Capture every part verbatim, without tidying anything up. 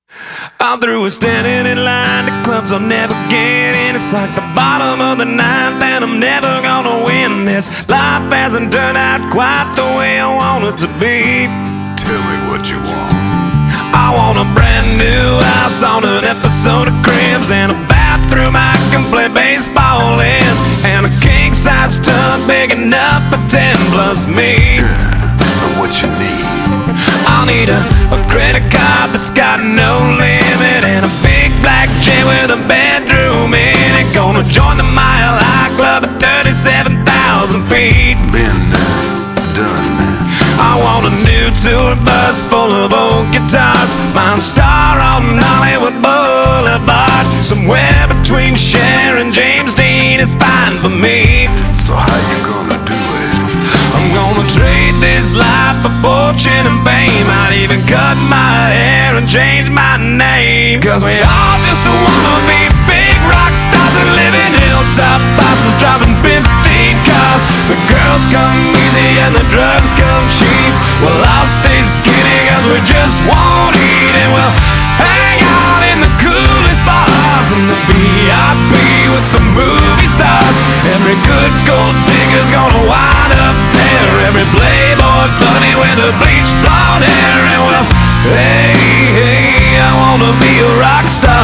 I'm through with standing in line to clubs I'll never get in. It's like the bottom of the ninth and I'm never gonna win this. Life hasn't turned out quite the way I want it to be. Tell me what you want. I want a brand new house on an episode of Cribs, and a bathroom I can play baseball in, and a king-size tub big enough for ten plus me. Yeah, so what you need? I'll need a, a credit card that's got no limit, and a big black jet with a bedroom in it. Gonna join the Mile High Club at thirty-seven thousand feet. Been there, done that. I want a new tour bus full of old guitars, mine star on Hollywood Boulevard. Somewhere between Cher and James Dean is fine for me. So how you gonna do it? I'm gonna trade this life for fortune and fame. I'd even cut my hair and change my name, 'cause we all just wanna be big rock stars and live in hilltop houses, driving fifteen cars. The girls come easy and the drugs come cheap. Well, I'll stay skinny 'cause we just won't eat, and we'll hang out in the coolest bars in the V I P with the movie stars. Every good gold digger's gonna wind up there, every playboy bunny with a bleached blonde hair. And well, hey, hey, I wanna be a rock star.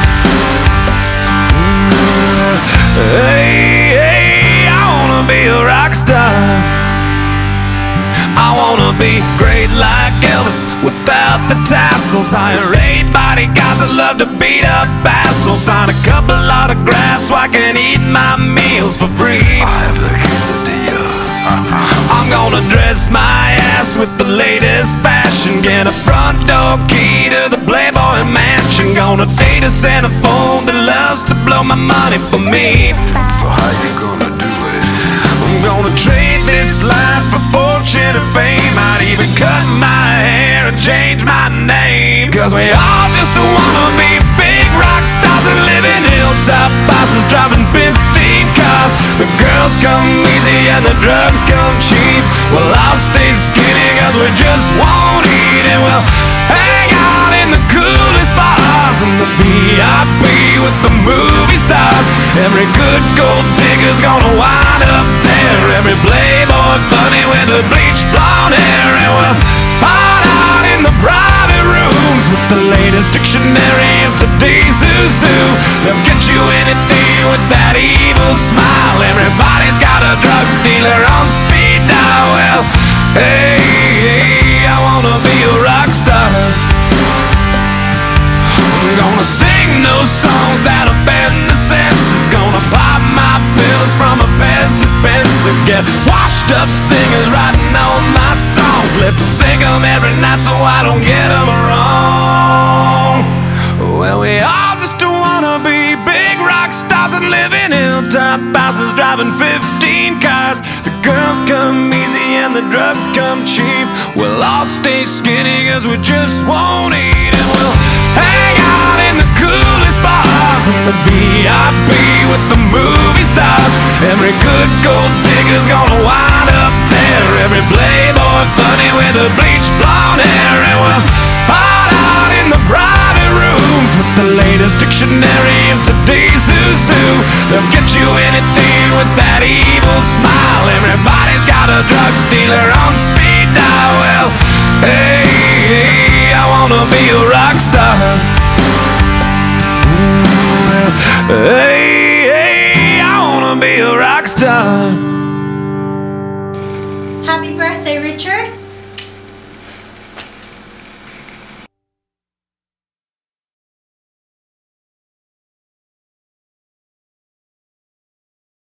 Hey, hey, I wanna be a rock star. I wanna be great like Elvis without the tassels. Hire eight bodyguards that love to beat up assholes. Sign a couple autographs so I can eat my meals for free. I have the quesadilla. I'm gonna dress my ass with the latest fashion, get a front door key to the Playboy mansion. Gonna date a centerfold that loves to blow my money for me. So how you gonna do it? I'm gonna trade this life for fortune and fame. I'd even cut my hair and change my name, 'cause we all just wanna be big rock stars and live in hilltop houses, driving fifteen cars. The girls come easy and the drugs come cheap. Well, I'll stay skinny 'cause we just won't eat, and we'll hang out in the coolest bars in the V I P with the movie stars. Every good gold digger's gonna wind up there, every playboy bunny with a bleached blonde hair. And we'll hide out in the private rooms with the latest dictionary of today's who's who. They'll get you anything with that evil smile. Everybody's got a drug dealer on speed dial. Well, hey, hey, I wanna be a rock star. I'm gonna sing those songs that offend the senses. Gonna pop my pills from a Pez dispenser. Get washed up singers writing all my songs. Lip sync them every night so I don't get them wrong. Well, we all just wanna be big rock stars and live in hilltop houses, driving fifteen cars. The girls come easy and the drugs come cheap. We'll all stay skinny 'cause we just won't eat, and we'll hang out in the coolest bars in the V I P with the movie stars. Every good gold digger's gonna wind up there, every playboy bunny with a bleached blonde hair. And we'll hide out in the private rooms with the latest dictionary of today's who's who. They'll get you anything with that evil smile. Everybody's got a drug dealer on speed dial. Well, hey, hey, I wanna be a rock star. Hey, hey, I wanna be a rock star. Happy birthday, Richard.